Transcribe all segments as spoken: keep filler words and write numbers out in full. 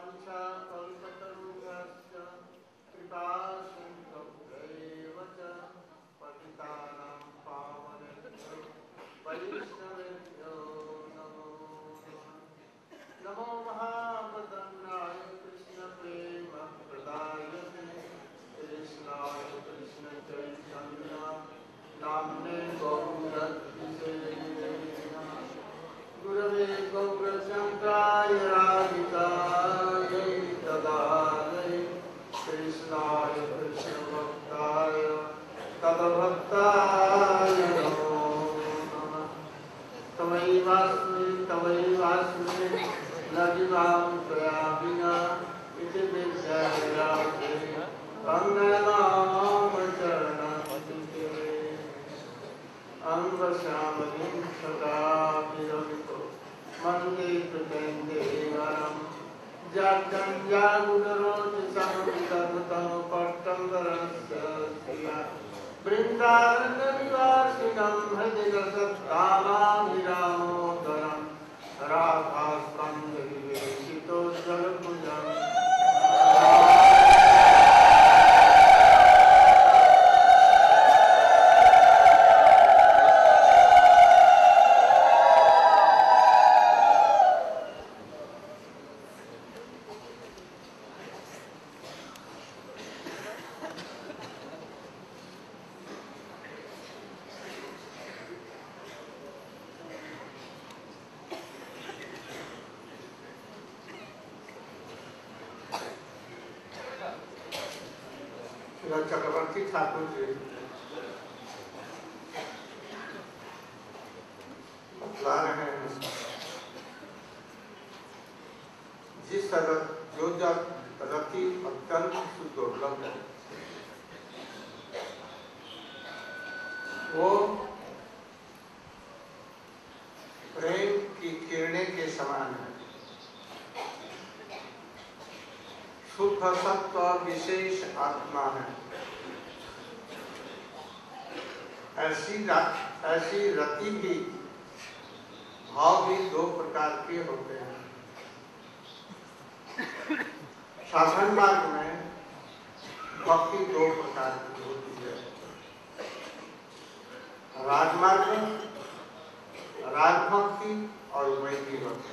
वाञ्छा कल्पतरुभ्यश्च कृपा सिन्धुभ्यैव च पतितानां पावनेभ्यो वैष्णवेभ्यो नमो नमः। नमो महावदन्नाय कृष्णप्रेमप्रदायते कृष्णाय कृष्णचैतन्य नाम्ने गौरद्विषे गुरवे गौरशङ्कराय राधिकायै तदालये कृष्णाय कृष्णभक्ताय तदभक्ताय नमो नमः। तमैवास्मि तमैवास्मि न जीवां त्वया विना इति विद्यायाते अङ्गनामचरणन्ते अंगश्यामलिं सदा विरमितो मन्दे कृतेन्द्रेवरं जातं जागुणरोचसं तद्तं पट्टङ्गरस्य श्रिया वृन्दारण्यनिवासिनं हृदि रसत्कामाभिरामोदरं राधास्कन्धविवेशितो जलकुजम् चक्रवर्ती ठाकुर जी बतला रहे हैं जिस तरह जो जब रति अत्यंत दुर्लभ है वो प्रेम की किरणें के समान है। शुद्ध सत्व विशेष आत्मा है। ऐसी ऐसी रति की भाव भी दो प्रकार के होते हैं। साधन मार्ग में भक्ति दो प्रकार की होती है। राजमार्ग में राजभक्ति और वैदिक भक्ति।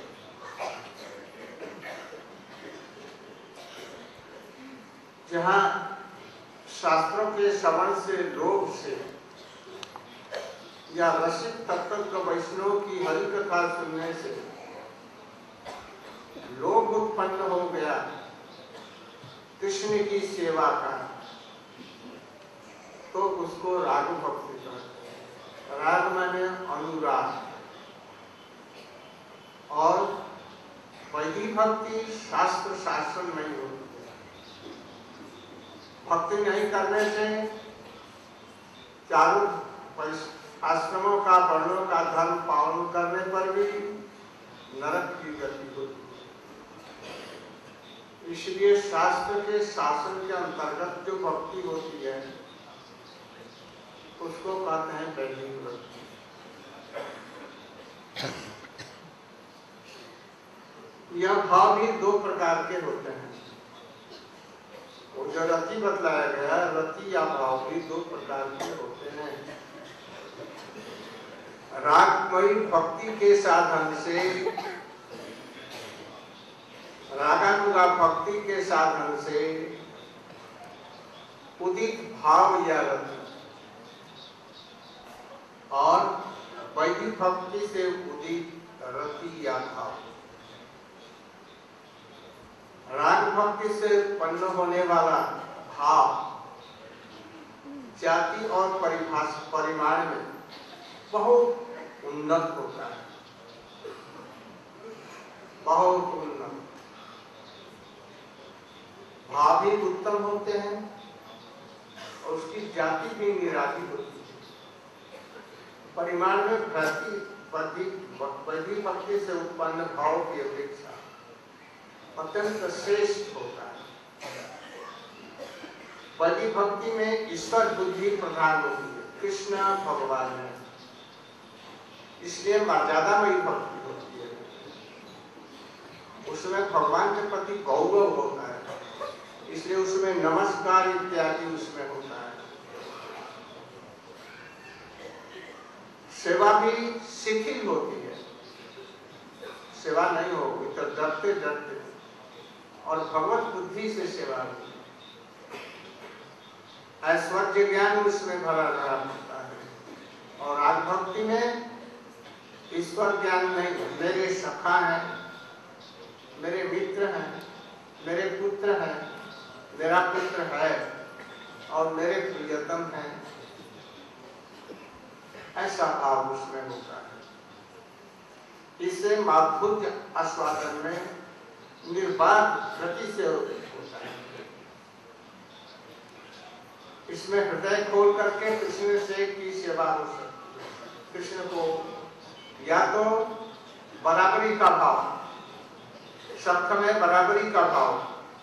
जहाँ शास्त्रों के श्रवण से लोभ से या रसिक तत्व वैष्णव की हरि कथा सुनने से लोभ उत्पन्न हो गया कृष्ण की सेवा का, तो उसको राग भक्ति कहते हैं। राग माने अनुराग। और वैदिक भक्ति शास्त्र शासन नहीं होती। भक्ति नहीं करने से चारों आश्रमों का वर्णों का धर्म पालन करने पर भी नरक की गति होती है। इसलिए शास्त्र के शासन के अंतर्गत जो भक्ति होती है उसको कहते हैं वैदिक भक्ति। यह भाव भी दो प्रकार के होते हैं। वो जो रति बतलाया गया, रति या भाव भी दो प्रकार के होते हैं। रागमयी भक्ति के साधन से, रागानुगा भक्ति के साधन से उदित भाव या रति, और वैदिक भक्ति से उदित रति या भाव। राग भक्ति से उत्पन्न होने वाला भाव जाति और परिभाषा परिमाण में बहुत उन्नत होता है, बहुत उन्नत। भाव भी उत्तम होते हैं और उसकी जाति भी निराली होती है। परिमाण में प्रति वैदिक भक्ति से उत्पन्न भाव की अपेक्षा अत्यंत श्रेष्ठ होता है। वैदिक भक्ति में ईश्वर बुद्धि प्रधान होती है, कृष्ण भगवान है, इसलिए मर्यादामयी भक्ति होती है। उसमें भगवान के प्रति गौरव होता है, इसलिए उसमें नमस्कार इत्यादि उसमें होता है। सेवा भी शिथिल होती है, सेवा नहीं होगी तो डरते डरते, और भगवत बुद्धि से सेवा होगी। ऐश्वर्य ज्ञान उसमें भरा भरा होता है। और राग भक्ति में ईश्वर ज्ञान नहीं, मेरे सखा हैं, मेरे मित्र हैं, मेरे पुत्र हैं, मेरा पुत्र है और मेरे प्रियतम हैं, ऐसा भाव उसमें होता है। इससे माधुर्य आस्वादन में निर्बाध गति से होता है। इसमें हृदय खोल करके कृष्ण से की सेवा हो सकती है। कृष्ण को या तो बराबरी का भाव, सबका में बराबरी का भाव,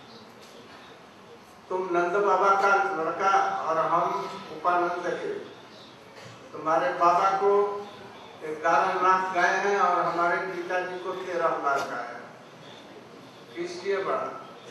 तुम नंद बाबा का लड़का और हम उपानंद के, तुम्हारे बाबा को ग्यारह लाख गाय हैं और हमारे पिताजी को तेरह लाख गाय है, इसलिए बड़ा।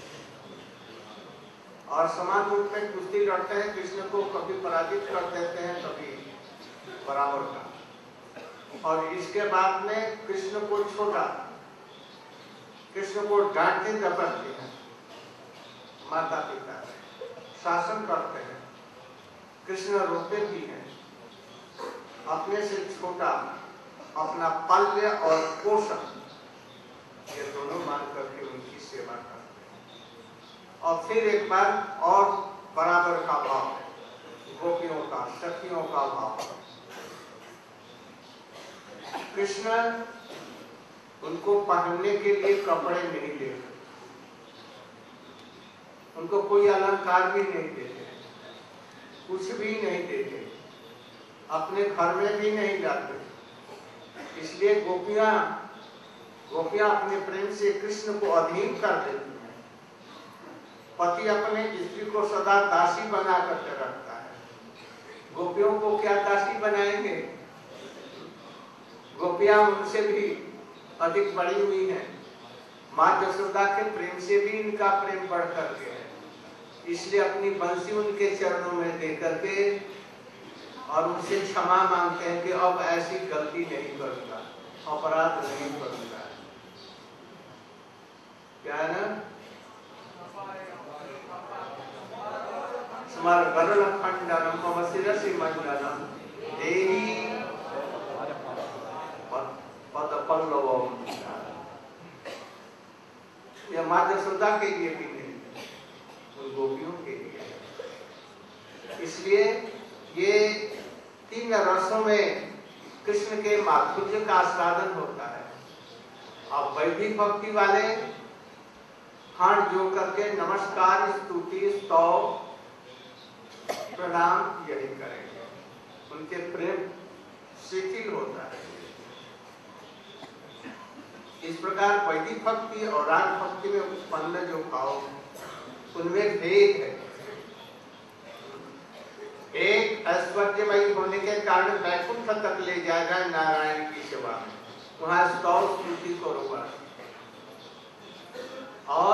और समान रूप में कुश्ती लड़ते हैं, कृष्ण को कभी पराजित कर देते हैं, कभी बराबर का। और इसके बाद में कृष्ण को छोटा, कृष्ण को डांटते दबड़ते हैं, माता पिता शासन करते हैं, कृष्ण रोते भी हैं, अपने से छोटा अपना पाल्य और पोषण ये दोनों मान करके उनकी सेवा करते हैं। और फिर एक बार और बराबर का भाव, गोपियों का, सखियों का भाव। कृष्ण उनको पहनने के लिए कपड़े नहीं देते, उनको कोई अलंकार भी नहीं देते, कुछ भी नहीं देते, अपने घर में भी नहीं जाते। इसलिए गोपियां गोपियां अपने प्रेम से कृष्ण को अधीन कर देती हैं। पति अपने स्त्री को सदा दासी बना करके रखता है, गोपियों को क्या दासी बनाएंगे? गोपियां उनसे भी अधिक बड़ी हुई हैं। माँ यशोदा के प्रेम से भी इनका प्रेम बढ़ करके है, इसलिए अपनी बंसी उनके चरणों में दे करके और उनसे क्षमा मांगते हैं कि अब ऐसी गलती नहीं करूंगा, अपराध नहीं करूंगा। क्या है ना, स्मर गरुड़ खंडनम मम शिरसि मंडनम देहि पद पल्लवम। यह माँ यशोदा के लिए भी नहीं, उन गोपियों के लिए। इसलिए ये तीन रसों में कृष्ण के माधुर्य का आस्वादन होता है। अब वैदिक भक्ति वाले हाथ जोड़ करके नमस्कार, स्तुति, स्तव, प्रणाम यही करेंगे, उनके प्रेम शिथिल होता है। इस प्रकार वैदिक भक्ति और राग भक्ति में उत्पन्न जो भाव उनमें भेद है। एक ऐश्वर्यमयी होने के कारण वैकुंठ तक ले जाएगा नारायण की सेवा में, वहां स्तव स्तुति करूंगा। और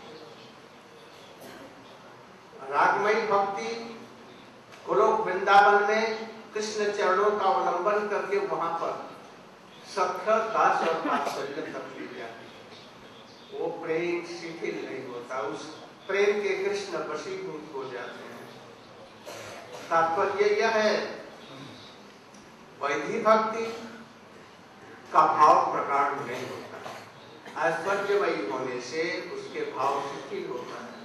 रागमयी भक्ति गोलोक वृंदावन में कृष्ण चरणों का अवलंबन करके वहां पर सख्य दास और वात्सल्य तक ले जाती, वो प्रेम शिथिल नहीं होता, उस प्रेम के कृष्ण वशीभूत हो जाते हैं। तात्पर्य यह है, वैदिक भक्ति का भाव प्रगाढ़ नहीं होता, ऐश्वर्यमयी होने से उसके भाव शिथिल होता है।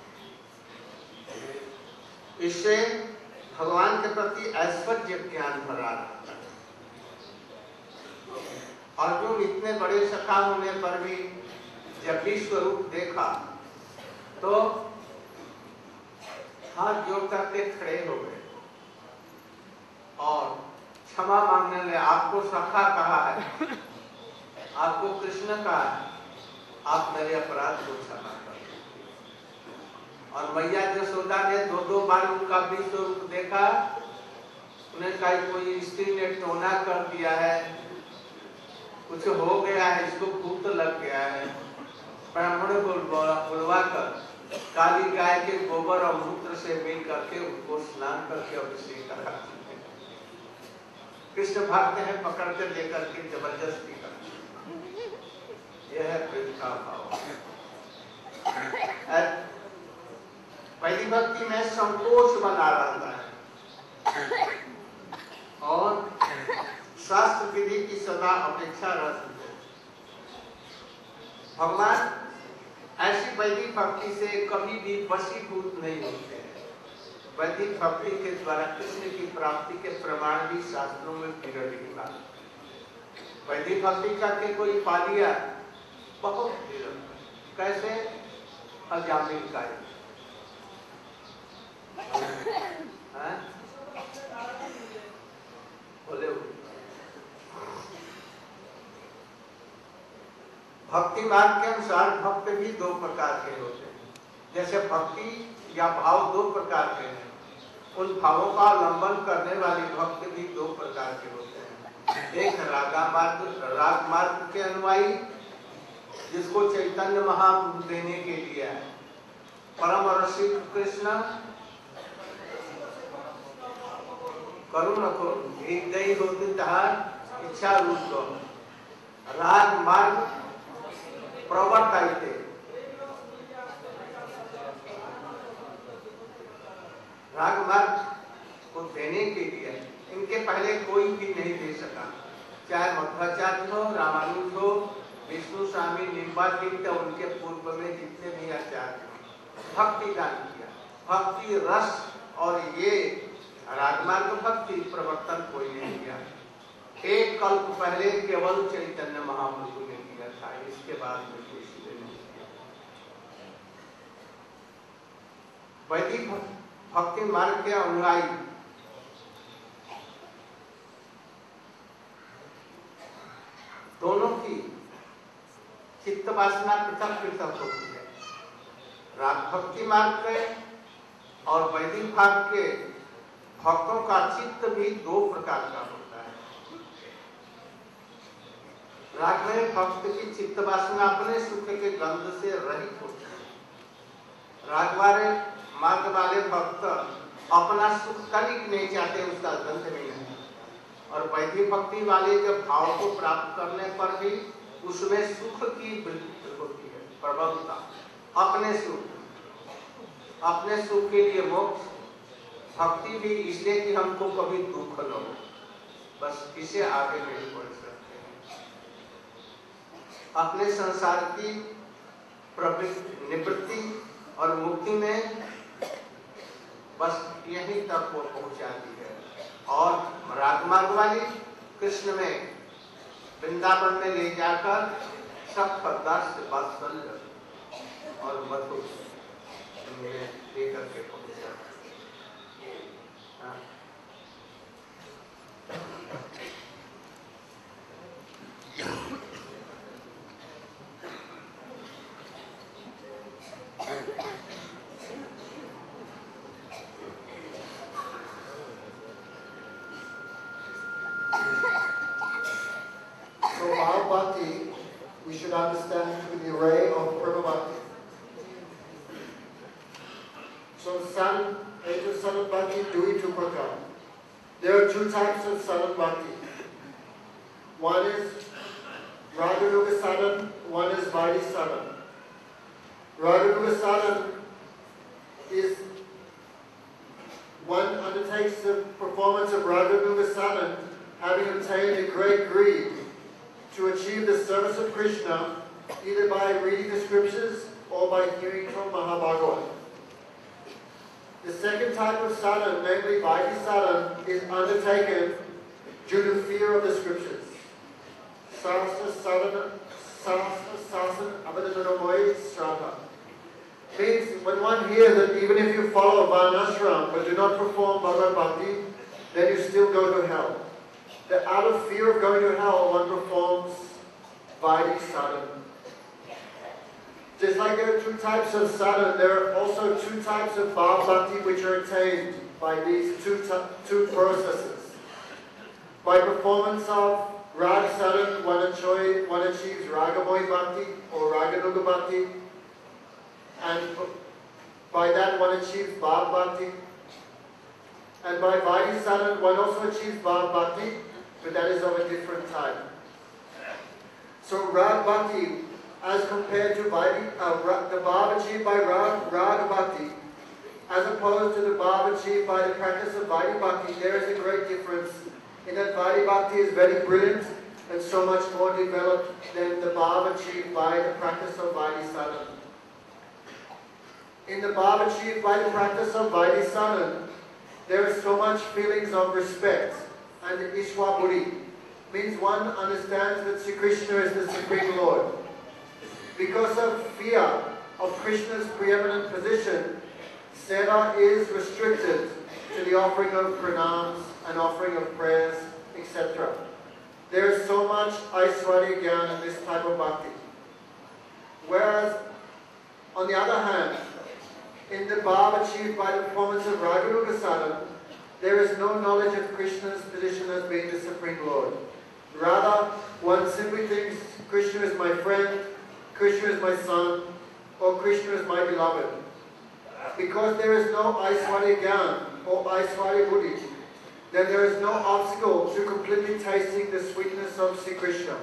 इससे भगवान के प्रति ऐश्वर्य ज्ञान भरा रहता है। अर्जुन इतने बड़े सखा होने पर भी जब भी स्वरूप देखा तो हाथ जोड़ करके खड़े हो गए और क्षमा मांगने लगे। आपको सखा कहा है, आपको कृष्ण कहा है, आप मेरे अपराध को क्षमा कर। और मैया यशोदा ने दो दो बार उनका भी स्वरूप देखा, उन्हें कहा कोई स्त्री ने टोना कर दिया है, कुछ हो गया है, इसको भूत लग गया है, ब्राह्मणों को बुलवाकर काली गाय के गोबर और मूत्र से मिल करके उनको स्नान करके अभिषेक कराते हैं। कृष्ण भागते हैं पकड़ कर लेकर के जबरदस्ती करते। यह है प्रेम का भाव। पहली भक्ति में संकोच बना रहता है और शास्त्र विधि की सदा अपेक्षा रहती है। भगवान ऐसी वैदिक भक्ति से कभी भी वशीभूत नहीं होते हैं। वैदिक भक्ति के द्वारा कृष्ण की प्राप्ति के प्रमाण भी शास्त्रों में विरल। वैदिक भक्ति करके कोई पा लिया बहुत विरल। कैसे? अजामिल का बोले भक्ति मार्ग के अनुसार भक्त भी दो प्रकार के होते हैं। जैसे भक्ति या भाव दो प्रकार के हैं, उन भावों का अवलंबन करने वाले भक्त भी दो प्रकार के होते हैं। एक रागा मार्ग राग मार्ग के अनुयायी, जिसको चैतन्य महाप्रभु देने के लिए है। परम रसिक कृष्ण करुण को हृदय होती तहार इच्छा रूप को राग मार्ग प्रवर्ताइते। राग मार्ग को देने के लिए इनके पहले कोई भी नहीं दे सका, चाहे मध्वाचार्य हो, रामानुज हो, विष्णु स्वामी, निम्बातीर्थ, उनके पूर्व में जितने भी आचार्य भक्ति दान किया। भक्ति रस और ये रागमार्ग भक्ति प्रवर्तन कोई नहीं किया। एक कल्प पहले केवल चैतन्य महाप्रभु ने किया था, इसके बाद में किसी ने नहीं किया। वैदिक भक्ति मार्ग के अनुयायी दोनों की चित्त वासना पृथक पृथक होती है। राग भक्ति मार्ग के और वैदिक भाग के भक्तों का चित्त भी दो प्रकार का होता है। राग में भक्त की चित्त वासना अपने सुख के गंध से रहित होती है। राग वाले मार्ग वाले भक्त अपना सुख तनिक नहीं चाहते, उसका गंध नहीं है। और वैदिक भक्ति वाले जब भाव को प्राप्त करने पर भी उसमें सुख की वृत्ति होती है, प्रबलता। अपने सुख अपने सुख के लिए मोक्ष। भक्ति भी इसलिए कि हमको कभी दुख न हो, बस इसे आगे नहीं बढ़ सकते हैं। अपने संसार की प्रवृत्ति निवृत्ति और मुक्ति में बस यहीं तक वो पहुंचाती है। और रागमार्ग वाली कृष्ण में वृंदावन में ले जाकर सब पदार्थ से वात्सल्य और मधुर लेकर के पहुंचा। So Bhava Bhakti, we should understand through the array of Prema Bhakti. So San, Aja Sanat Bhakti, Dui Tupaka. There are two types of Sanat Bhakti. One is Raganuga Sadan, one is Vaidhi Sadan. Raganuga Sadan is one undertakes the performance of Raganuga Sadan, having obtained a great greed to achieve the service of Krishna, either by reading the scriptures or by hearing from Mahabhagavad. The second type of sadhana, namely Vaidhi sadhana, is undertaken due to fear of the scriptures. Sastra sadhana, sastra sasana abhidhanamoy srata. Means when one hears that even if you follow Varnashram but do not perform Bhagavad Bhakti, then you still go to hell. That out of fear of going to hell, one performs Vaidhi sadhana. Just like there are two types of sadhana, there are also two types of Bhava Bhakti which are attained by these two, two processes. By performance of Rag Sadhan, one, achoi, one achieves Ragamoy Bhakti or Raganuga Bhakti, and by that one achieves Bhav Bhakti. And by Vaidhi Sadhan, one also achieves Bhav Bhakti, but that is of a different type. So Rag Bhakti, as compared to Vaidhi, uh, the Bhav achieved by Rag, Rag Bhakti, as opposed to the Bhav achieved by the practice of Vaidhi Bhakti, there is a great difference in that Vaidhi Bhakti is very brilliant and so much more developed than the Bhav achieved by the practice of Vaidhi Sadhan. In the Bhav achieved by the practice of Vaidhi Sadhan, there is so much feelings of respect, and Ishwa Buddhi means one understands that Sri Krishna is the Supreme Lord. Because of fear of Krishna's preeminent position, Seva is restricted to the offering of pranams and offering of prayers, et cetera. There is so much Aishwarya Gyan in this type of bhakti. Whereas, on the other hand, in the bhav achieved by the performance of Raganuga Sadhana, there is no knowledge of Krishna's position as being the Supreme Lord. Rather, one simply thinks Krishna is my friend, Krishna is my son, or Krishna is my beloved. Because there is no Aishwarya Gyan or Aishwarya Buddhi, then there is no obstacle to completely tasting the sweetness of Sri Krishna.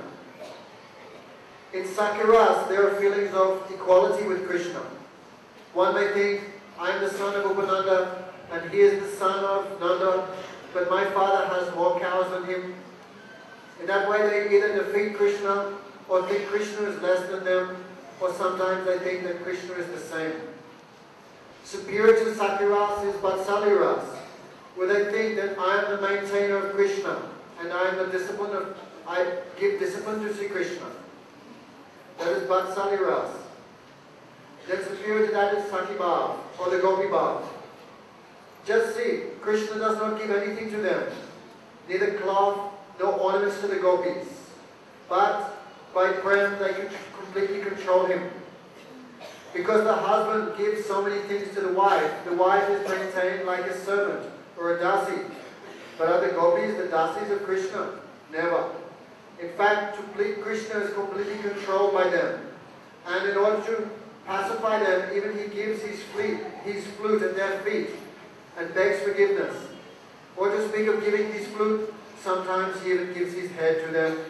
In Sakyaras, there are feelings of equality with Krishna. One may think, I am the son of Upananda, and he is the son of Nanda, but my father has more cows than him. In that way, they either defeat Krishna, or think Krishna is less than them, or sometimes they think that Krishna is the same. Superior to Sakyaras is Vatsalya, where they think that I am the maintainer of Krishna, and I am the discipline of, I give discipline to Sri Krishna. That is Vatsalya. Then superior to that is Sakhi Bhav, or the Gopi Bhav. Just see, Krishna does not give anything to them, neither cloth nor ornaments to the gopis, but by prem they can completely control him. Because the husband gives so many things to the wife, the wife is maintained like a servant or a dasi. But are the gopis the dasis of Krishna? Never. In fact, to please Krishna is completely controlled by them. And in order to pacify them, even he gives his flute, his flute at their feet and begs forgiveness. Or to speak of giving his flute, sometimes he even gives his head to them.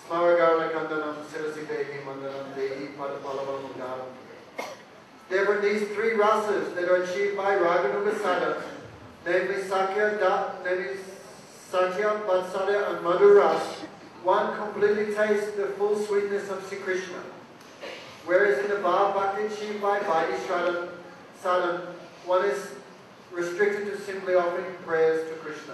Therefore, these three rasas that are achieved by Raganuga Sadhana, namely Sakya, da, namely Sakya, Vatsalya, and Madhur Ras, one completely tastes the full sweetness of Sri Krishna. Whereas in the Bhav Bhakti achieved by Vaidhi Sadhana, one is restricted to simply offering prayers to Krishna.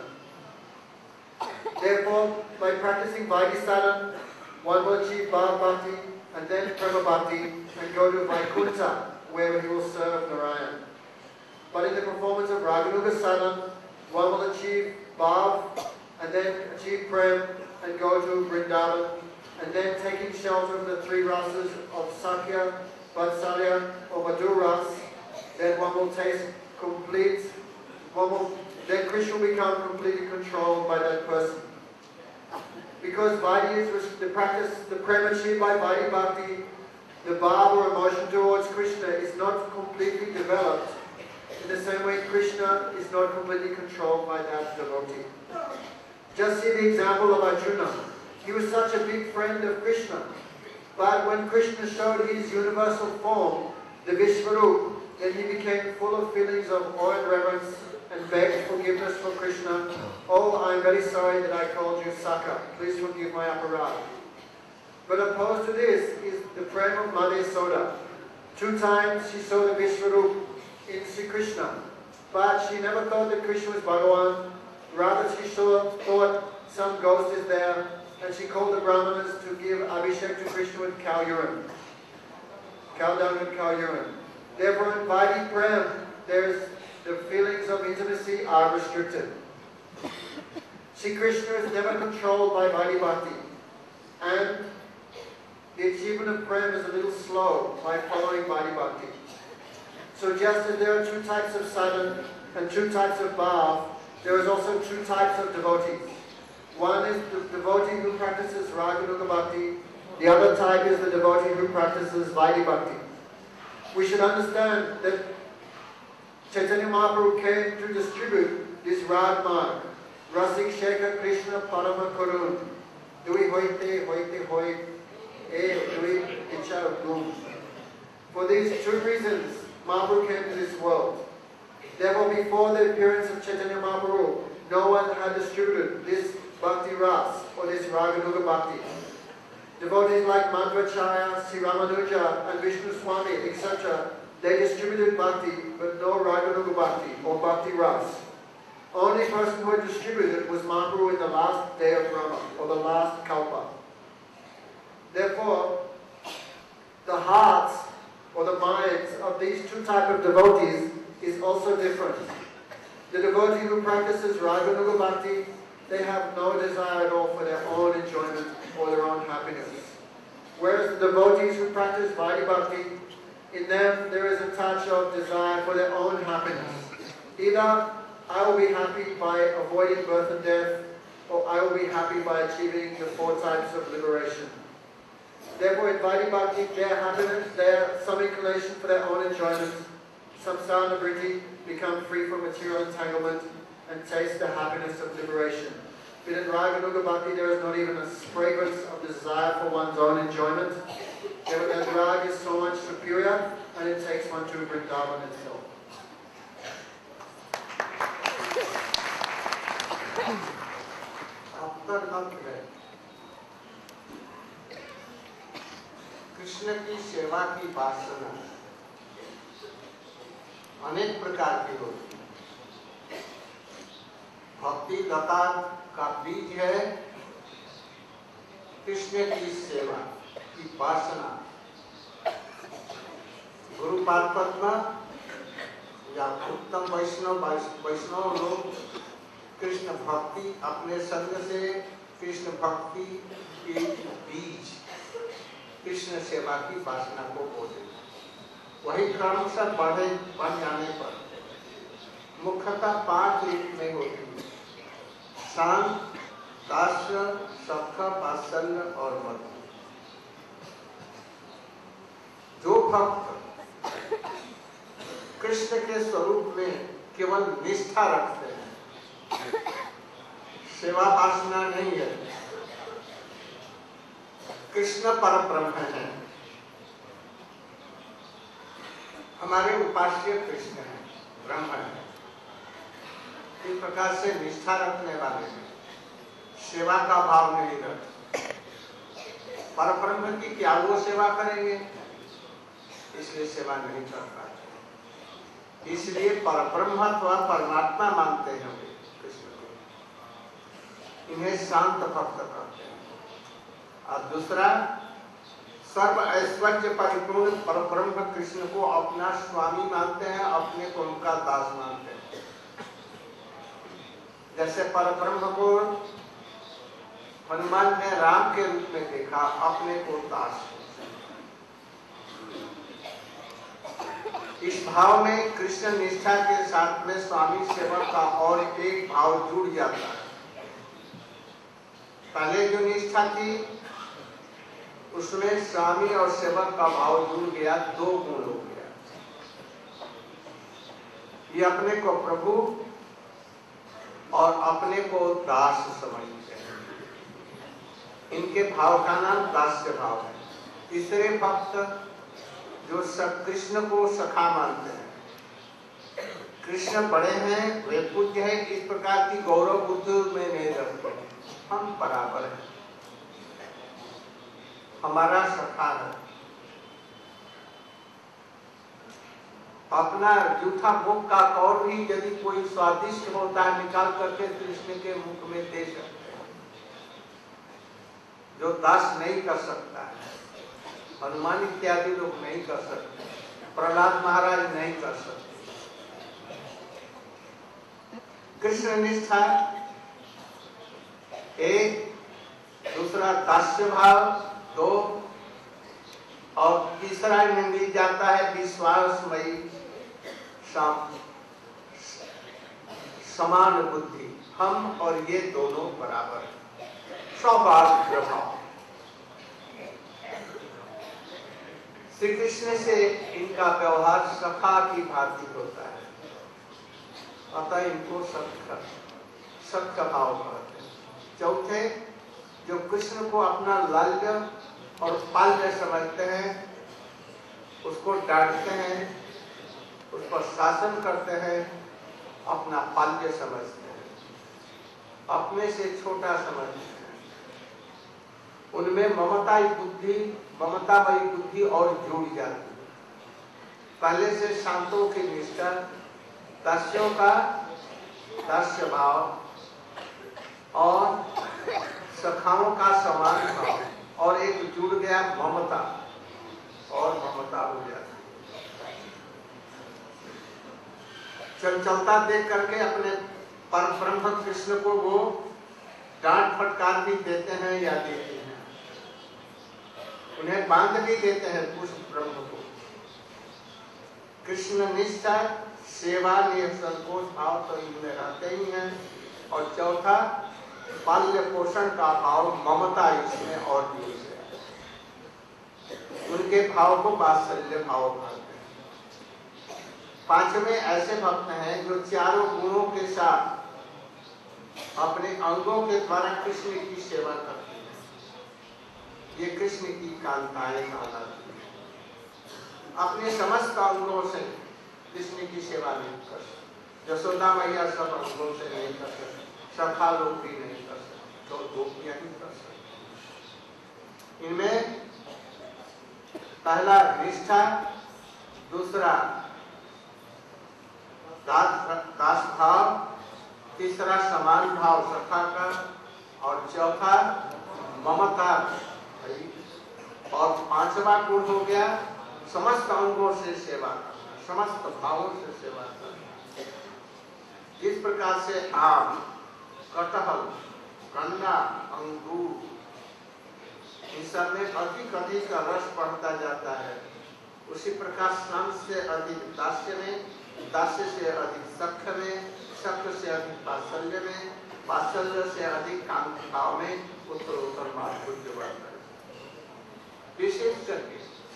Therefore, by practicing Vaidhi Sadhana, one will achieve Bhav Bhakti and then Prema Bhakti and go to Vaikuntha, where he will serve Narayan. But in the performance of Raganuga Sadhana, one will achieve Bhav and then achieve Prem and go to Vrindavan, and then taking shelter of the three rasas of Sakya, Vatsalya, or Madhur Ras, then one will taste complete, one will, then Krishna will become completely controlled by that person. Because Vaidhi is the practice, the Prem achieved by Vaidhi Bhakti, the Bhav or emotion towards Krishna is not completely developed in the same way Krishna is not completely controlled by that devotee. Just see the example of Arjuna. He was such a big friend of Krishna, but when Krishna showed his universal form, the Vishvarup, then he became full of feelings of awe and reverence and begged forgiveness for Krishna. Oh, I am very sorry that I called you Saka. Please forgive my aparad. But opposed to this is the prem of Mother Yasoda. Two times she saw the Vishvarup in Sri Krishna, but she never thought that Krishna was Bhagavan. Rather, she saw, thought some ghost is there, and she called the Brahmanas to give Abhishek to Krishna with cow urine. Cow dung and cow urine. Therefore, in Vaidhi Prem, there's the feelings of intimacy are restricted. Sri Krishna is never controlled by Vaidhi Bhakti, and the achievement of Prem is a little slow by following Vaidhi Bhakti. So just as there are two types of sadhana and two types of bhav, there is also two types of devotees. One is the devotee who practices Raganuga Bhakti. The other type is the devotee who practices Vaidhi Bhakti. We should understand that Chaitanya Mahaprabhu came to distribute this Rag Marg. Rasik Shekhar Krishna Parama Karun. Dui hoite hoite hoit. E dui icha gum. For these two reasons, Mahaprabhu came to this world. Therefore, before the appearance of Chaitanya Mahaprabhu, no one had distributed this Bhakti Ras or this Raganuga Bhakti. Devotees like Madhvacharya, Sri Ramanuja and Vishnu Swami, et cetera, they distributed Bhakti, but no Raganuga Bhakti or Bhakti Ras. Only person who had distributed was Mahaprabhu in the last day of Brahma, or the last Kalpa. Therefore, the hearts or the minds of these two types of devotees is also different. The devotee who practices Raganuga Bhakti, they have no desire at all for their own enjoyment or their own happiness. Whereas the devotees who practice Vaidhi Bhakti, in them there is a touch of desire for their own happiness. Either I will be happy by avoiding birth and death, or I will be happy by achieving the four types of liberation. Therefore, in Vaidhi Bhakti, their happiness, their some inclination for their own enjoyment, samsara vritti, become free from material entanglement and taste the happiness of liberation. But in Raganuga Bhakti, there is not even a fragrance of desire for one's own enjoyment. Their rag is so much superior, and it takes one to Vrindavan itself. Krishna की सेवा की वासना अनेक प्रकार की होती है। भक्ति लता का बीज है कृष्ण की सेवा की वासना। गुरुपाद पद्म या उत्तम वैष्णव वैष्णव लोग कृष्ण भक्ति अपने संग से कृष्ण भक्ति के बीज कृष्ण सेवा की वासना को बोले। वही क्रम से बढ़े बन जाने पर मुख्यतः पांच रूप में होती है: शांत, दास्य, सख, वात्सल्य और मधु। जो भक्त कृष्ण के स्वरूप में केवल निष्ठा रखते हैं, सेवा वासना नहीं है, कृष्ण परब्रह्म है, हमारे उपास्य कृष्ण है, ब्रह्म है, इस प्रकार से निष्ठा रखने वाले हैं, सेवा का भाव नहीं रखते। परब्रह्म की क्या वो सेवा करेंगे? इसलिए सेवा नहीं कर पाते। इसलिए परब्रह्म अथवा परमात्मा मानते हैं वे कृष्ण को। इन्हें शांत भक्त कहते हैं। और दूसरा, सर्व ऐश्वर्य परिपूर्ण परब्रह्म कृष्ण को अपना स्वामी मानते हैं, अपने को उनका दास मानते हैं। जैसे परब्रह्म को हनुमान ने राम के रूप में देखा, अपने को दास। इस भाव में कृष्ण निष्ठा के साथ में स्वामी सेवक का और एक भाव जुड़ जाता है। पहले जो निष्ठा थी उसमें स्वामी और सेवक का भाव जुड़ गया, दो गुण हो गया। ये अपने को प्रभु और अपने को दास समझते हैं। इनके भाव का नाम दास्य भाव है। तीसरे भक्त जो सब कृष्ण को सखा मानते हैं, कृष्ण बड़े हैं, वे पूज्य हैं, इस प्रकार की गौरव बुद्धि में नहीं रखते। हम बराबर हैं, हमारा सखा है। अपना जूठा मुख का कौर भी यदि कोई स्वादिष्ट होता है, निकाल करके कृष्ण के मुख में दे सकते हैं, जो दास नहीं कर सकता है। हनुमान इत्यादि लोग नहीं कर सकते, प्रहलाद महाराज नहीं कर सकते। कृष्ण निष्ठा एक, दूसरा दास्य भाव दो, और तीसरा मिल जाता है विश्वासमयी समान बुद्धि। हम और ये दोनों बराबर हैं। स्वाभाविक प्रभाव। श्री कृष्ण से इनका व्यवहार सखा की भांति होता है, अतः इनको सख्य सख्य भाव कहते हैं। चौथे, जो कृष्ण को अपना लाल्य और पाल्य समझते हैं, उसको डांटते हैं, उस पर शासन करते हैं, अपना पाल्य समझते हैं, अपने से छोटा समझते हैं। उनमें ममताई बुद्धि ममतामयी बुद्धि और जुड़ जाती है। पहले से शांतों की निष्ठा, दास्यों का दास्य भाव और सखाओं का समान भाव और एक जुड़ गया ममता और ममता हो जाती है। चंचलता देख करके अपने परम ब्रह्म कृष्ण को वो डांट फटकार भी देते हैं या देते हैं, उन्हें बांध भी देते हैं पुष्प ब्रह्म को। कृष्ण निष्ठा, सेवा, निसंकोच भाव तो इनमें रहते ही हैं। और चौथा, बाल्य पोषण का भाव, ममता इसमें और भी है। उनके भाव को वात्सल्य भाव कहते हैं। पांचवें ऐसे भक्त हैं जो चारों गुणों के साथ अपने अंगों के द्वारा कृष्ण की सेवा करते हैं। ये कृष्ण की कांताएं कहलाती हैं। अपने समस्त अंगों से कृष्ण की सेवा नहीं कर सकते। यशोदा मैया सब अंगों से नहीं कर सकते, सखा लोग भी नहीं कर सकते, तो गोपियां ही कर सकते। इनमें पहला निष्ठा, दूसरा दास दास भाव, तीसरा समान भाव सखा का, और चौथा ममता, और पांचवा गुण हो गया समस्त अंगों से सेवा करना, समस्त भावों से सेवा करना। जिस प्रकार से आम, कटहल, गन्ना, अंगूर, इन सब में अधिक अधिक रस बढ़ता जाता है, उसी प्रकार श्रम से अधिक दास्य में, दास्य से अधिक सख्य में, सख्य से अधिक वात्सल्य में, वात्सल्य से अधिक कांति भाव में उत्तरोत्तर माधुर्य बढ़ता है। विशेष करके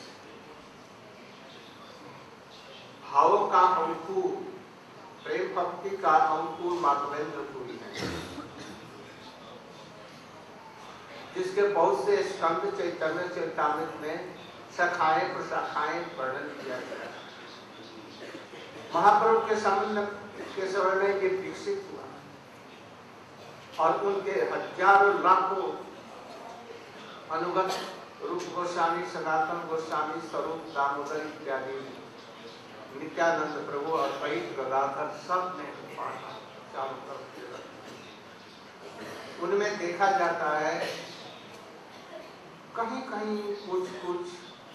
भावों का अंकुर, प्रेम भक्ति का अंकुर माधवेंद्रपुरी है, जिसके बहुत से स्कंद चैतन्य चरितामृत में सखाएं प्रशाखाएं वर्णन किया गया। महाप्रभु के संबंध के समय में ये विकसित हुआ और उनके हजारों लाखों अनुगत रूप गोस्वामी, सनातन गोस्वामी, स्वरूप दामोदर इत्यादि, नित्यानंद प्रभु और द्वैत गदाधर सब ने पढ़ा, चारों तरफ। उनमें देखा जाता है कहीं कहीं कुछ कुछ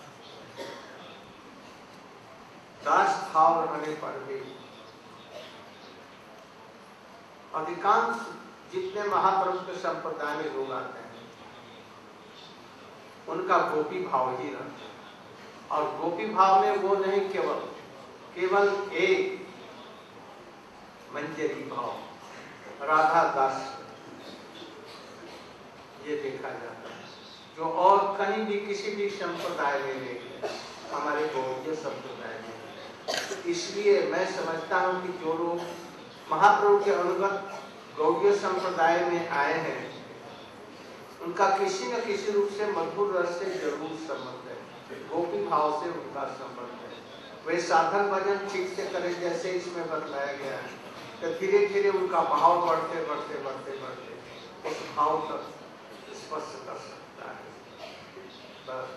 दास भाव रहने पर भी अधिकांश जितने महाप्रभु के संप्रदाय में लोग आते हैं उनका गोपी भाव ही रहता है। और गोपी भाव में वो नहीं केवल केवल एक मंजरी भाव, राधा दास, ये देखा जाता है, जो और कहीं भी किसी भी संप्रदाय में नहीं है, हमारे गौड़ीय संप्रदाय में। इसलिए मैं समझता हूँ कि जो लोग महाप्रभु के अनुगत गौड़ीय संप्रदाय में आए हैं, उनका किसी न किसी रूप से मधुर रस से जरूर संबंध है, गोपी भाव से उनका संबंध है। वे साधन भजन ठीक से करें जैसे इसमें बतलाया गया है, तो धीरे धीरे उनका भाव बढ़ते बढ़ते बढ़ते बढ़ते उस भाव तक स्पर्श कर सकता है। बस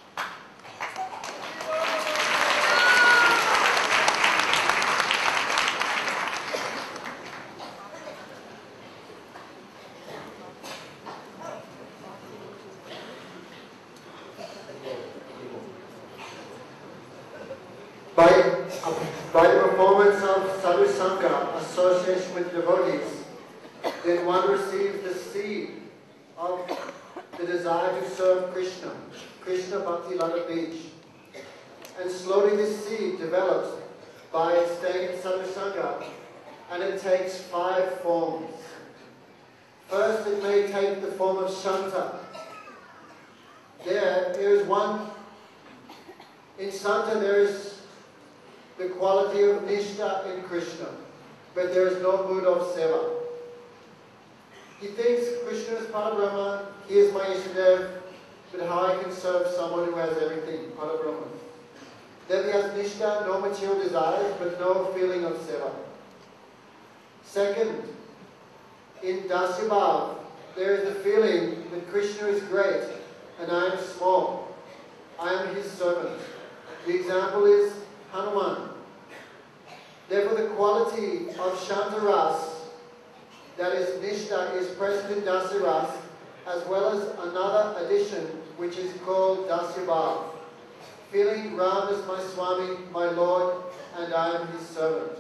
By, by the performance of sadhu sangha, association with devotees, then one receives the seed of the desire to serve Krishna, Krishna Bhakti Lata Beach. And slowly this seed develops by staying in sadhu sangha, and it takes five forms. First, it may take the form of Shanta. There, there is one, in Shanta there is the quality of Nishta in Krishna, but there is no mood of Seva. He thinks Krishna is Parabrahma, he is my Ishtadev, but how I can serve someone who has everything, Parabrahma. Then he has Nishta, no material desires, but no feeling of Seva. Second, in Dasyabhav, there is the feeling that Krishna is great and I am small. I am his servant. The example is Hanuman. Therefore, the quality of Shantaras, that is Nishta, is present in Dasyarasa, as well as another addition which is called Dasyabhav. Feeling Ram is my Swami, my Lord, and I am his servant.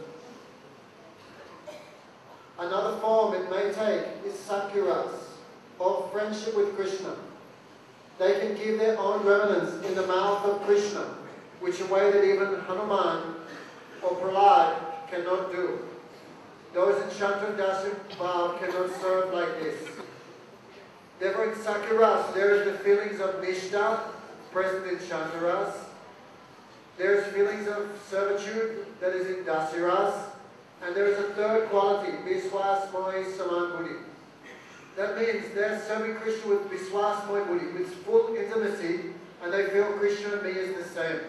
Another form it may take is Sakyaras, or friendship with Krishna. They can give their own remnants in the mouth of Krishna, which a way that even Hanuman or Prahlad cannot do. Those in Shanta Dasyabhav cannot serve like this. Therefore in Sakyaras there is the feelings of Nishta, present in Shantaras. There is feelings of servitude, that is in Dasyaras. And there is a third quality, Viswas Mohi Saman Buddhi. That means they're serving Krishna with Viswas Mohi Buddhi, with full intimacy, and they feel Krishna and me is the same.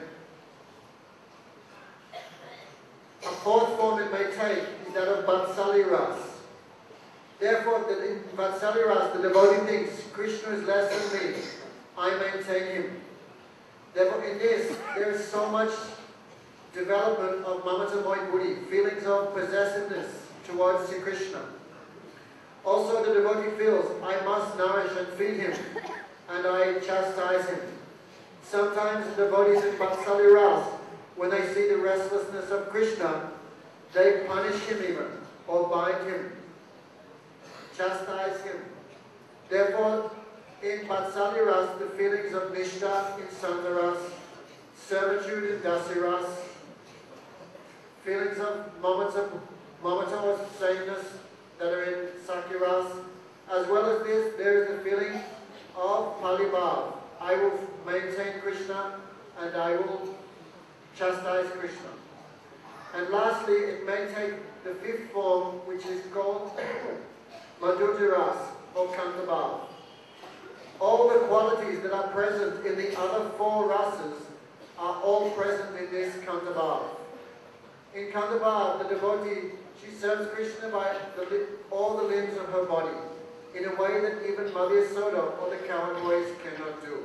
A fourth form it may take is that of Vatsalya Ras. Therefore, in Vatsalya Ras, the devotee thinks Krishna is less than me. I maintain him. Therefore, in this, there is so much development of Mamata Mohi Buddhi, feelings of possessiveness towards Sri Krishna. Also, the devotee feels, I must nourish and feed him, and I chastise him. Sometimes the devotees in Vatsalya Ras, when they see the restlessness of Krishna, they punish him even, or bind him, chastise him. Therefore, in Vatsalya Ras, the feelings of Nishta in Santaras, servitude in Dasyarasa, feelings of mamata, mamata or sameness that are in Sakyaras, as well as this, there is a feeling of Palibhav. I will maintain Krishna and I will chastise Krishna. And lastly, it may take the fifth form, which is called Madhurya or Kantabhav. All the qualities that are present in the other four rasas are all present in this Kantabhav. In Kantabhav, the devotee, she serves Krishna by the, all the limbs of her body, in a way that even Mother Yasoda or the cowherd boys cannot do.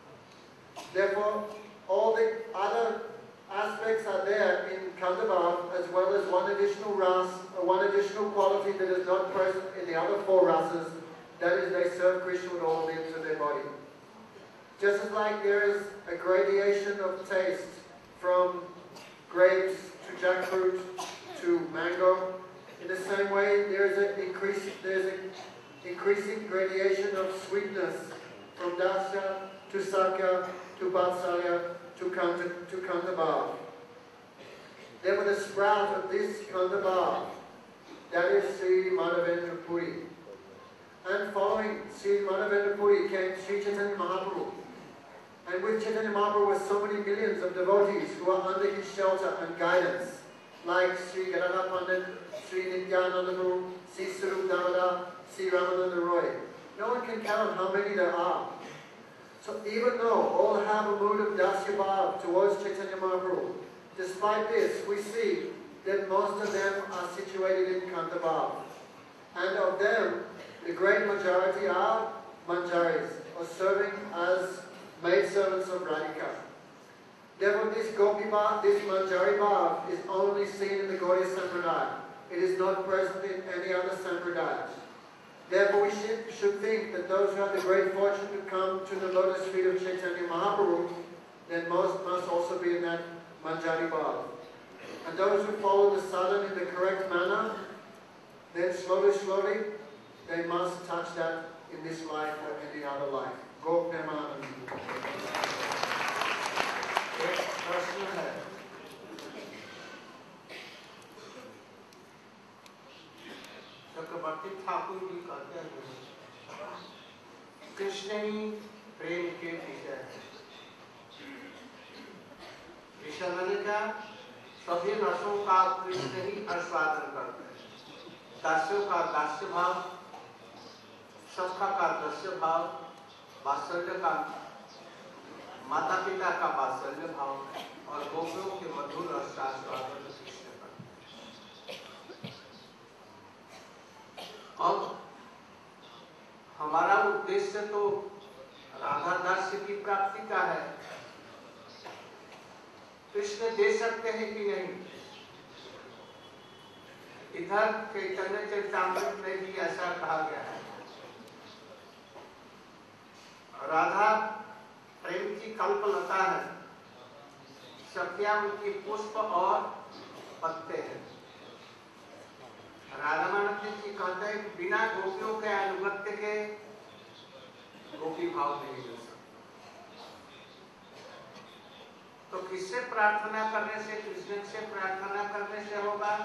Therefore, all the other aspects are there in Kantabhav, as well as one additional ras, or one additional quality that is not present in the other four rasas, that is, they serve Krishna with all limbs of their body. Just as like there is a gradation of taste from grapes to jackfruit to mango, in the same way there is an increase, there's an increasing gradation of sweetness from Dasya to Sakya to Vatsalya to Kanta to Kantabhav. Therefore, the sprout of this Kantabhav, that is Sri Madhavendra Puri. And following Sri Madhavendra Puri came Sri Chaitanya Mahaprabhu. And with Chaitanya Mahaprabhu were so many millions of devotees who are under his shelter and guidance, like Sri Gadadhar Pandit, Sri Nityananda Guru, Sri Sarup Damodar, Sri Ramananda Roy. No one can count how many there are. So even though all have a mood of Dasyabhav towards Chaitanya Mahaprabhu, despite this, we see that most of them are situated in Kantabhav. And of them, the great majority are Manjaris, or serving as maidservants of Radhika. Therefore, this Gopi Bhav, this Manjari Bhav, is only seen in the Gaudiya Sampradaya. It is not present in any other Sampradaya. Therefore, we should, should think that those who have the great fortune to come to the lotus feet of Chaitanya Mahaprabhu, then most must also be in that Manjari Bhav. And those who follow the sadhana in the correct manner, then slowly, slowly, they must touch that in this life or any other life. Go Premanand. एक प्रश्न है, चक्रवर्ती ठाकुर जी कहते हैं कृष्ण ही प्रेम के विषय है। विषय मैंने क्या? सभी रसों का कृष्ण ही आस्वादन करते हैं। दास्यों का दास्य भाव, सखा का दस्य भाव, वात्सल्य का माता पिता का वात्सल्य भाव और गोपियों के मधुर रस का आस्वादन कृष्ण करते हैं। अब हमारा उद्देश्य तो राधा दास्य की प्राप्ति का है। कृष्ण दे सकते हैं कि नहीं? इधर चैतन्य चरितामृत में भी ऐसा कहा गया है। राधा प्रेम की कल्पलता है, सखियां उनकी पुष्प और पत्ते हैं। राधा मानव जी कहते हैं बिना गोपियों के अनुगत्य के गोपी भाव नहीं मिल सकता। तो किससे प्रार्थना करने से, कृष्ण से प्रार्थना करने से होगा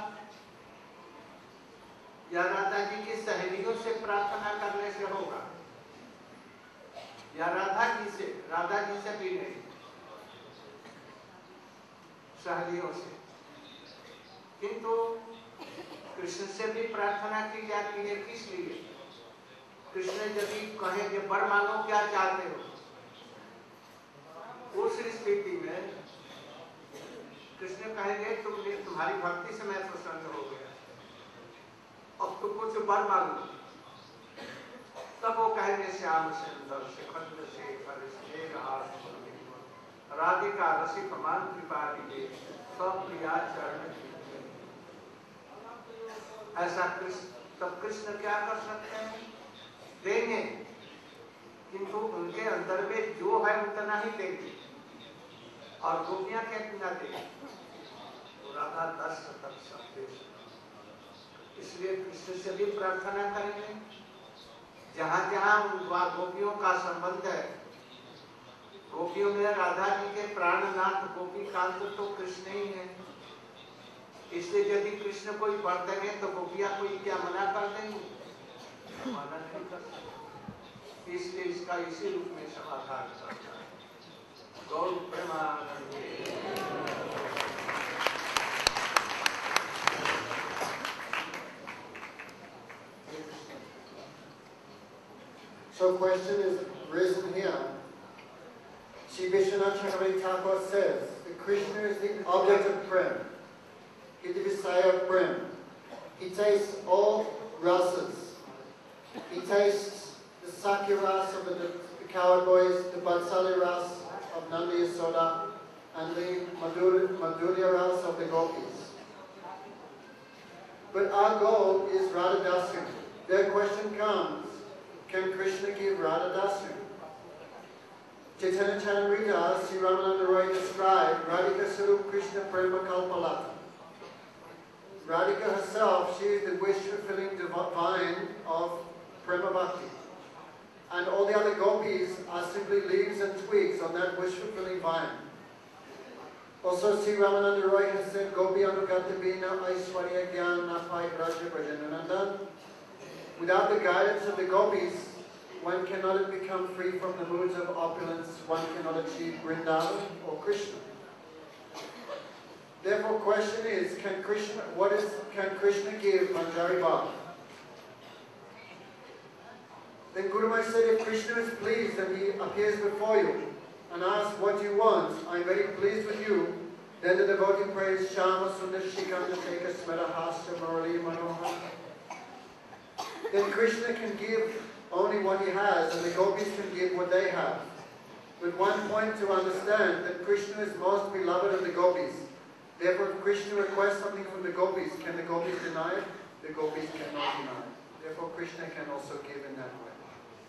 या राधा जी की सहेलियों से प्रार्थना करने से होगा या राधा जी से? राधा जी से भी नहीं, सहेलियों से। किंतु कृष्ण से भी प्रार्थना की जाती है। किस लिए? कृष्ण यदि कहें कि वर मांगो क्या चाहते हो, उस स्थिति में कृष्ण कहेंगे तुमने तुम्हारी भक्ति से मैं प्रसन्न हो गया, अब तो कुछ वर मांगो। तब वो कहेंगे श्याम सुंदर से खंड से राधिका रसिक मान कृपा दिए सब प्रिया चरण। ऐसा कृष्ण, तब कृष्ण क्या कर सकते हैं? देंगे, किंतु उनके अंदर में जो है उतना ही देंगे और गोपियां कितना देंगे? तो राधा दस तक संदेश। इसलिए कृष्ण से भी प्रार्थना करेंगे। जहां जहां गोपियों का संबंध है, गोपियों में राधा जी के प्राणनाथ गोपीकांत तो कृष्ण ही है। इसलिए यदि कृष्ण कोई वर देंगे तो गोपियां कोई क्या मना कर देंगे? मना नहीं कर सकते। इसलिए इसका इसी रूप में समाधान करता है। गौर प्रेमानंदे। So question is risen here. Sri Vishwanath Chakravarti Thakur says that Krishna is the object of prem. He is the desire of prem. He tastes all rasas. He tastes the Sakya ras of the, the coward boys, the Vatsalya ras of Nanda Yasoda, and the Madhurya, Madhurya ras of the gopis. But our goal is Radha Dasya. Their question comes, can Krishna give Radha Dasya? Chaitanya Charitamrita, Sri Ramananda Roy described Radhika Sarup Krishna Prema Kalpalata. Radhika herself, she is the wish-fulfilling divine of Prema Bhakti. And all the other gopis are simply leaves and twigs on that wish-fulfilling vine. Also, Sri Ramananda Roy has said, Gopi Anugata Bina Aishwarya Gyan Napai Braja Brajananandan. Without the guidance of the gopis, one cannot become free from the moods of opulence, one cannot achieve Vrindavan or Krishna. Therefore, question is, can Krishna, what is, can Krishna give Manjari Bhav? Then Guru Maharaj said, if Krishna is pleased and he appears before you and asks what you want, I am very pleased with you, then the devotee prays, Shama Sundar Shikanda Teka Smera Hasya Murali Manohar. Then Krishna can give only what he has, and the gopis can give what they have. But one point to understand that Krishna is most beloved of the gopis. Therefore, if Krishna requests something from the gopis, can the gopis deny it? The gopis cannot deny it. Therefore, Krishna can also give in that way.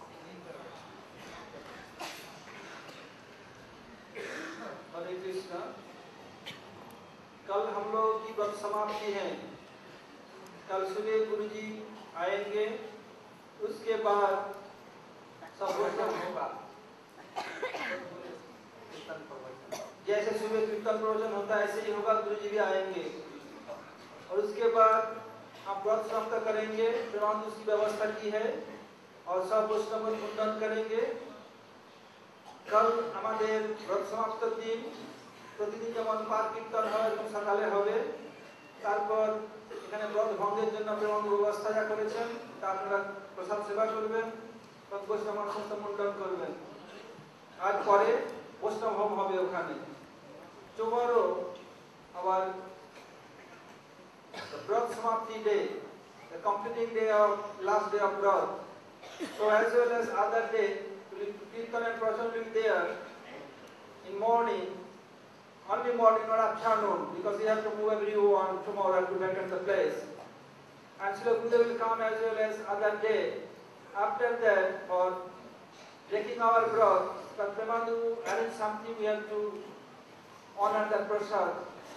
हरे कृष्ण। कल हम लोग की व्रत समाप्ति है। कल सुबह गुरु जी आएंगे, उसके बाद सब होगा। जैसे सुबह कीर्तन प्रवचन होता है ऐसे ही होगा, गुरु जी भी आएंगे और उसके बाद हम व्रत समाप्त करेंगे। फिर उसकी व्यवस्था की है और सब वैष्णव मुंडन करेंगे। कल हमारे व्रत समाप्त दिन प्रतिदिन যেমন পার কীর্তন হয় এবং সকালে হবে। তারপর এখানে ব্রত ভঙ্গের জন্য প্রেমানন্দ ব্যবস্থা যা করেছেন তা আপনারা প্রসাদ সেবা করবেন এবং বৈষ্ণব সংস্থা মুন্ডন করবেন। আর পরে বৈষ্ণব হোম হবে ওখানে। Tomorrow our ব্রত সমাপ্তি day, the completing day of last day of Brot. So as well as other day, Kirtan and Prashan will be there in morning, only morning or afternoon, because we have to move everyone tomorrow to vacate the place. And Srila Gurudev will come as well as other day. After that, for taking our Brot, the Premandu arrange something, we have to honor the Prasad.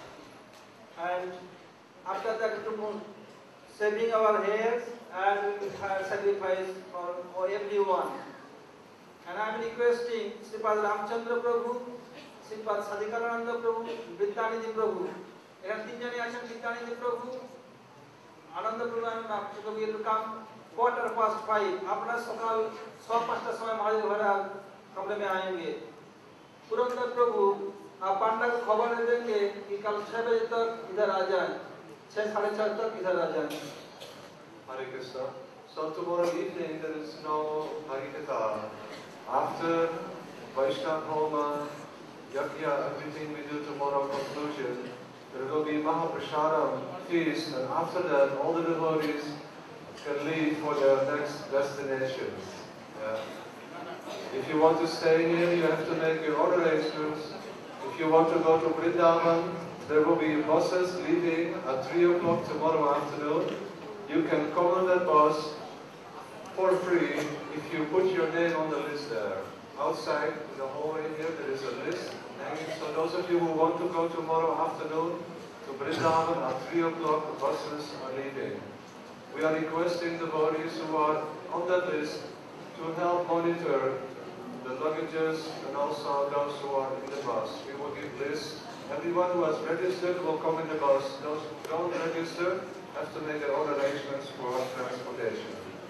And after that, to move, shaving our hairs and we will have sacrifice for, for everyone. And I am requesting Sripad Ramchandra Prabhu, Sripad Sadhikarnanda Prabhu, Vidyanidhi Prabhu. There are three jani aছেন Vidyanidhi Prabhu, Ananda Prabhu and Prabhu will come quarter past five. আপনারা সকাল सवा पाँचটা সময় মহাদেব ঘরে कमरे में आएंगे. पुरंदर प्रभु आप पांडा को खबर दे देंगे कि कल छह बजे तक इधर आ जाए, छह साढ़े छह तक इधर आ जाए. Hare Krishna. So tomorrow evening there is no Harikatha. After Vaishnava Homa, Yajna, everything we do tomorrow conclusion, there will be Mahaprasadam feast, and after that all the devotees can leave for their next destinations. Yeah. If you want to stay here, you have to make your own arrangements. If you want to go to Vrindavan, there will be buses leaving at three o'clock tomorrow afternoon. You can come on that bus for free if you put your name on the list there. Outside, in the hallway here, there is a list hanging. So those of you who want to go tomorrow afternoon to Vrindavan at three o'clock, the buses are leaving. We are requesting the devotees who are on that list to help monitor the luggages and also those who are in the bus. We will give lists. Everyone who has registered will come in the bus. Those who don't register have to make their own arrangements for transportation.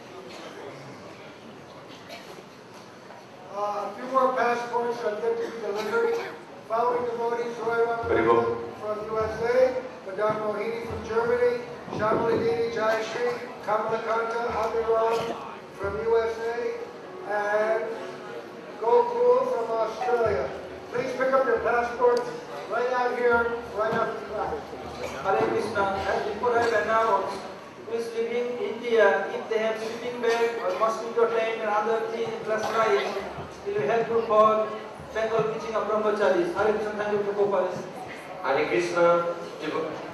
Uh, a few more passports are yet to be delivered. Following devotees, Roy Ramananda from U S A, Madame Mohini from Germany, Shamali Dini Jayashri, Kamalakanta Abhiram from U S A, and Gokul from Australia. Please pick up your passports right out here, right after class. Hare Krishna. As before I announced, who is leaving India, if they have sleeping bag or mosquito tent and other things plus rice, it will help you for Bengal teaching of brahmacharis. Hare Krishna. Thank you for Gopal. Hare Krishna.